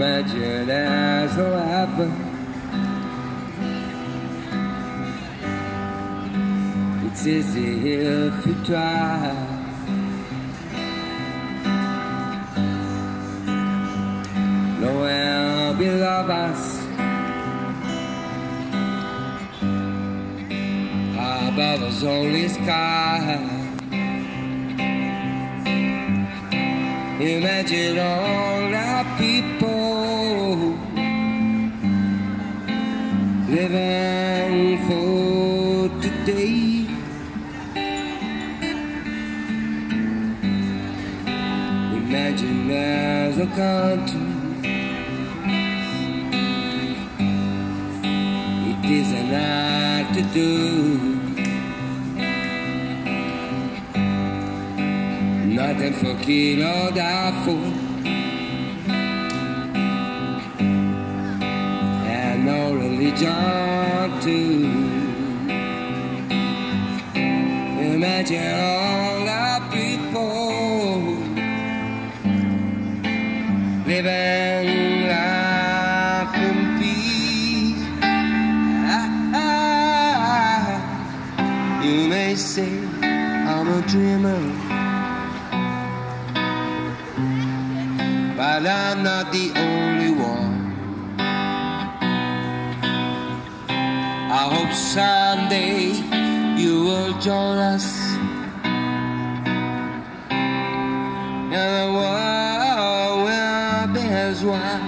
Imagine as will happen. It's easy if you try. Nowhere below us, above us only sky. Imagine all our people living for today. Imagine there's a country, it isn't hard to do. Nothing for king or doubtful, and no religion too. Imagine all our people living life in peace. You may say I'm a dreamer, but I'm not the only one. I hope someday you will join us, and the world will be as one.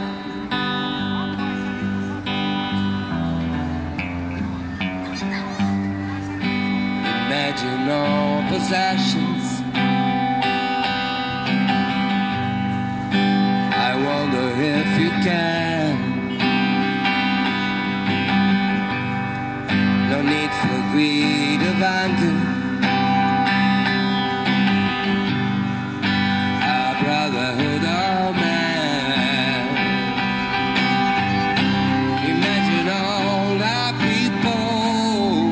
Imagine all possessions. I wonder if you can. No need for greed of anger. Our brotherhood of man. Imagine all our people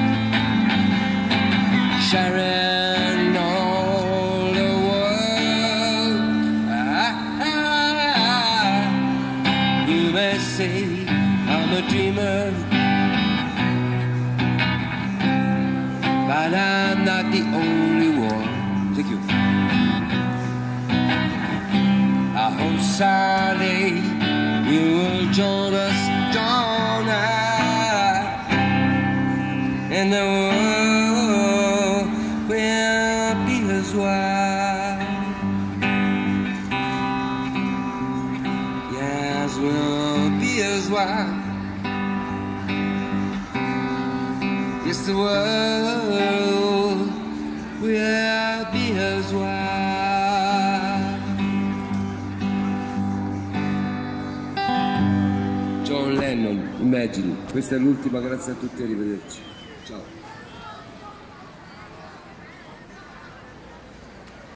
sharing all the world. You may say I'm a dreamer, but I'm not the only one. Thank you. I hope someday you will join us, and the world will be as one. Yes, we'll be as one. Yes, the world will be as one. John Lennon, Imagine. Questa è l'ultima, grazie a tutti, arrivederci. Ciao.